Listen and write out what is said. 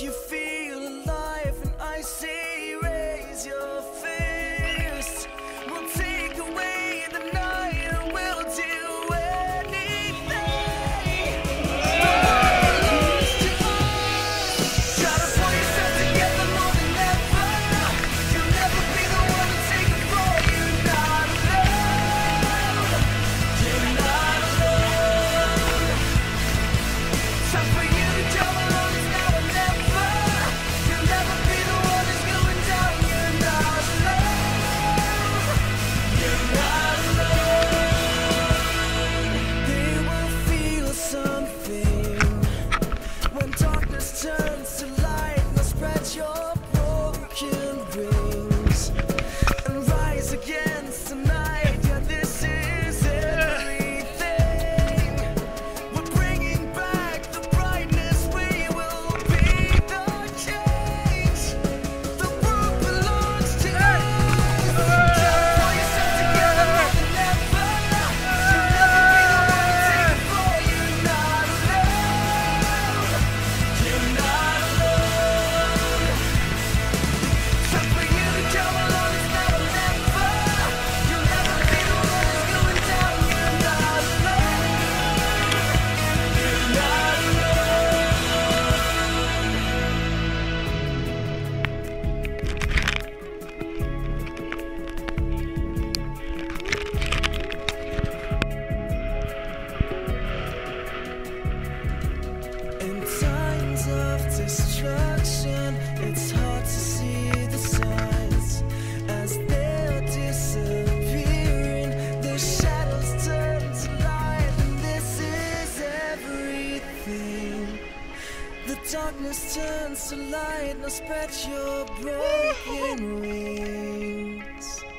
you feel alive, and I say raise your fist. We'll take away the night and we'll do anything. The world belongs to us. Try to pull yourself together more than ever. You'll never be the one to take it for. You're not alone. You're not alone. Time for you to come along, it's now or never. You'll never be the one who's going down. You're not alone. You're not alone. They will feel something when darkness turns to light. Now spread your broken wings and rise against the night. Yeah, this is everything. We're bringing back the brightness. We will be the change. The world belongs to us. Try to pull yourself together more than ever. You'll never be the one to take it for. You're not alone. You're not alone. Time for you to come along, it's now or never. You'll never be the one who's going down. You're not alone. You're not In times of destruction, it's hard to see the signs as they're disappearing. The shadows turn to light, and this is everything. The darkness turns to light. Now spread your broken wings.